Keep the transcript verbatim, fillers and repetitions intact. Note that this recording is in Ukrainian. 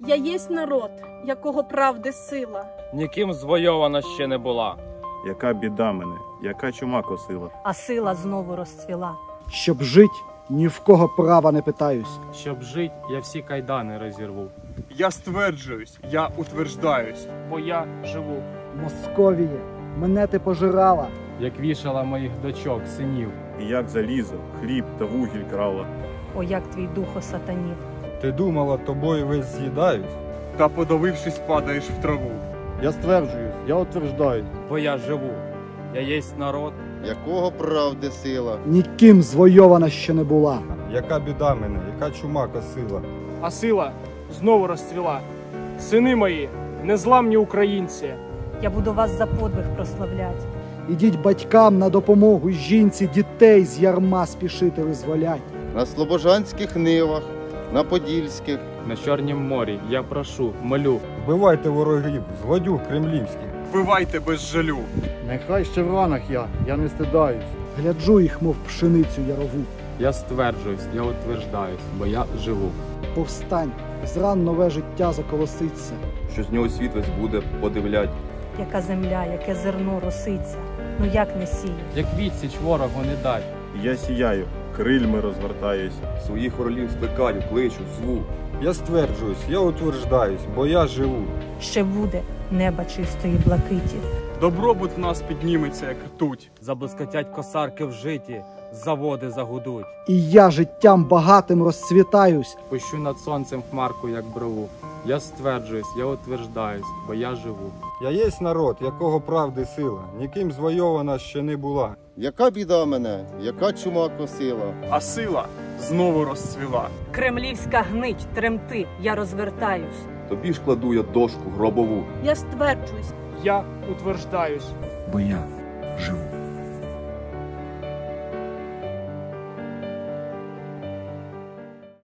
Я єсть народ, якого правди сила. Ніким звойована ще не була. Яка біда мене, яка чума косила. А сила знову розцвіла. Щоб жить, ні в кого права не питаюсь. Щоб жить, я всі кайдани розірву. Я стверджуюсь, я утверждаюсь, Бо я живу. Московіє, мене ти пожирала. Як вішала моїх дочок, синів. І як залізо, хліб та вугіль крала. О, як твій дух осатанів. Ти думала, тобою весь з'їдають? та подавившись падаєш в траву. Я стверджуюсь, я утверждаю. Бо я живу. Я єсть народ. Якого правди сила. Ніким звойована ще не була. Яка біда мене, яка чума косила. А сила знову розцвіла. Сини мої, незламні українці. Я буду вас за подвиг прославлять. Ідіть батькам на допомогу жінці дітей з ярма спішити визволять. На слобожанських нивах, на подільських. На Чорнім морі я прошу, молю. Вбивайте ворогів, злодюг кремлівських. Вбивайте без жалю. Нехай ще в ранах я, я не стидаюсь. Гляджу їх, мов пшеницю ярову. Я стверджуюсь, я утверждаюсь, бо я живу. Повстань, з ран нове життя заколоситься. Що з нього світ весь буде подивлять. Яка земля, яке зерно роситься. Ну як не сіє. Як відсіч ворогу не дать. І я сіяю, крильми розвертаюсь. Своїх оролів скликаю, кличу, зву. Я стверджуюсь, я утверждаюсь, бо я живу. Ще буде неба чистої блакиті. Добробут в нас підніметься, як ртуть. Заблискотять косарки в житі, заводи загудуть. І я життям багатим розцвітаюсь. Пущу над сонцем хмарку, як брову. Я стверджуюсь, я утверждаюсь, бо я живу. Я єсть народ, якого правди сила, ніким звойована ще не була. Яка біда мене, яка чума косила. А сила знову розцвіла. Кремлівська гнить, тремти, я розвертаюсь. Тобі ж кладу я дошку гробову. Я стверджуюсь. Я утверждаюсь. Бо я живу.